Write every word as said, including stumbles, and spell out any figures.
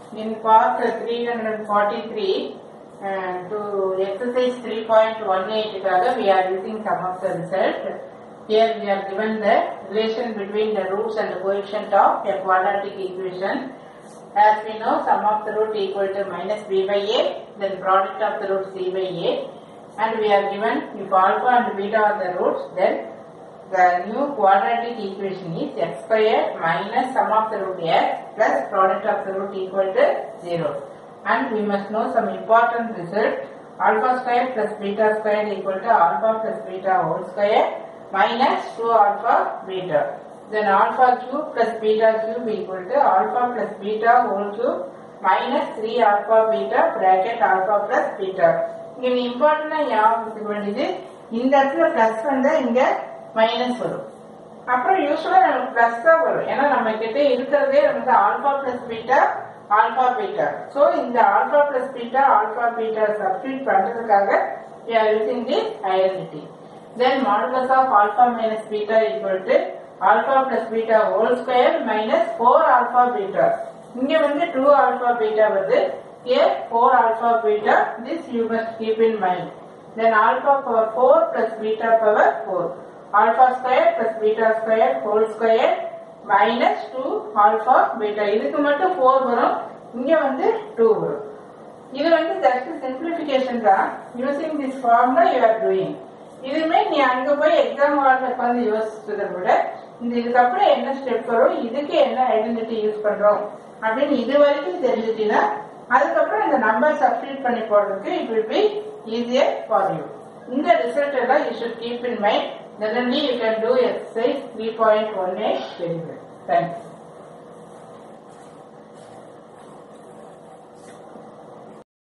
In part three hundred forty-three, uh, to exercise three point one eight, we are using some of the result. Here we are given the relation between the roots and the coefficient of a quadratic equation. As we know, sum of the root equal to minus b by a, then product of the root c by a, and we are given if alpha and beta are the roots, then the new quadratic equation is x square minus sum of the root x plus product of the root equal to zero. And we must know some important result. Alpha square plus beta square equal to alpha plus beta whole square minus two alpha beta. Then alpha cube plus beta cube equal to alpha plus beta whole cube minus three alpha beta bracket alpha plus beta. இங்க இம்பார்ட்டன்டா ஞாபகம் வேண்டியது இந்த இடத்துல plus வந்தா இங்க minus வரும். அப்புறம் யூஸ்வலா நமக்கு பிளஸ் தான் வரும். ஏன்னா நம்ம கிட்ட இருக்கிறதே நமக்கு alpha plus beta alpha beta. So இந்த alpha plus beta alpha beta substitute பண்றதுக்காக we are using this identity. Then modulus of alpha minus beta equal to alpha plus beta whole square minus four alpha beta. இங்க வந்து two alpha beta வருது. Here four alpha beta. This you must keep in mind. Then alpha power four plus beta power four. Alpha square plus beta square whole square minus two alpha beta. இதுக்கு மட்டும் four வரும். இங்க வந்து two வரும். இது வந்து just simplification தான். Using this formula you are doing. இதுமே நீ அங்க போய் எக்ஸாம் ஹால்ல உட்கார்ந்து யோசிச்சதை விட இந்த இதுக்கப்புறம் என்ன ஸ்டெப் வரும், இதுக்கு என்ன ஐடென்டிட்டி யூஸ் பண்றோம் அப்படின்னு இது வரைக்கும் தெரிஞ்சுட்டீங்கன்னா அதுக்கப்புறம் இந்த நம்பர் சப்ஸ்டிட்யூட் பண்ணி போடுறதுக்கு it will be easier for you. இந்த ரிசல்ட் எல்லாம் you should keep in mind. Then only you can do exercise three point one eight very well. Thank you.